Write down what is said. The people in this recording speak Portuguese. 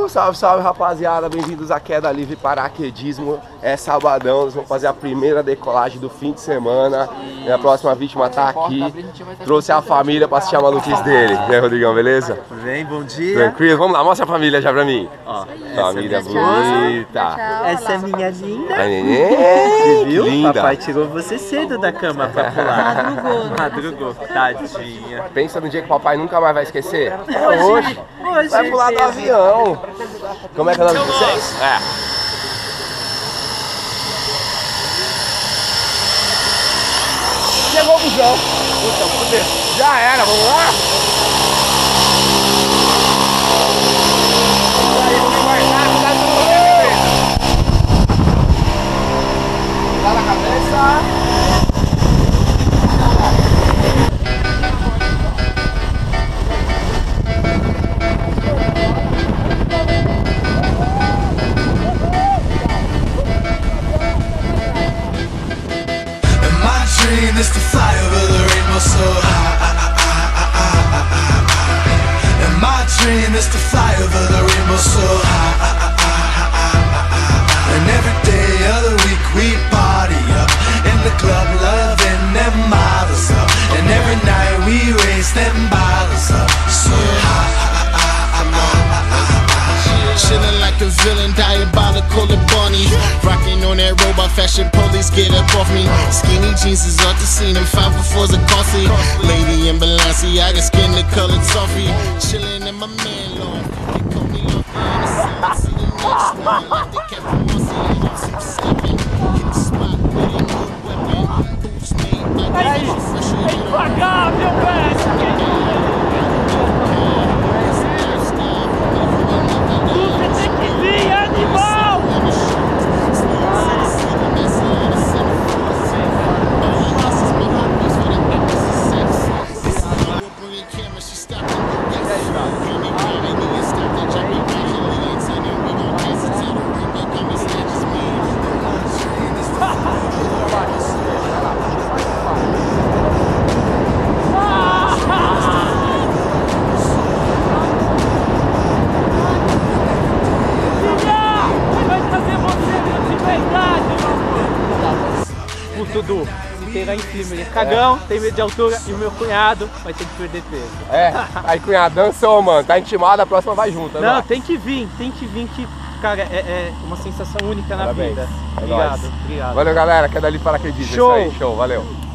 Salve, salve, rapaziada, bem-vindos à Queda Livre Paraquedismo. É sabadão, nós vamos fazer a primeira decolagem do fim de semana. Minha próxima vítima tá aqui. Trouxe a família pra assistir a maluquice dele. E aí, Rodrigão, beleza? Vem, bom dia. Tranquilo? Vamos lá, mostra a família já pra mim. Ó, família bonita. Essa é minha linda. Você Viu? linda. Papai tirou você cedo da cama pra pular. Madrugou. Tadinha. Pensa no dia que o papai nunca mais vai esquecer. É hoje. Vai pular do avião. Como é que é o nome de vocês? Chegou o busão. Puta, fudeu. Já era, vamos lá? Aí, vamos guardar, cuidado com o bebê. Dá na cabeça. Is to fly over the rainbow so high. And my dream is to fly over the rainbow so high. And every day of the week we party up in the club, loving them models up. And every night we raise them bottles up so high. Chillin' like a villain, diabolical and bunny. Rockin' on that robot fashion, police get up off me. Skinny jeans is off the scene, and 504s are costly. Lady in Balenciaga, skin the colored toffee. Chillin' in my man long, they call me off the see the next one, like they kept from Mossy. Steppin', hit the spot with a new weapon. Boots made like a fresh Dudu, se tem lá em cima, ele é cagão, tem medo de altura e o meu cunhado vai ter que perder peso. Aí cunhado, dançou, mano, tá intimado, a próxima vai junto, né? Não, tem que vir que, cara, é uma sensação única na Parabéns. vida. É Obrigado, nóis. obrigado. Valeu, galera, Queda Livre Paraquedismo. Show. É isso aí, show, valeu.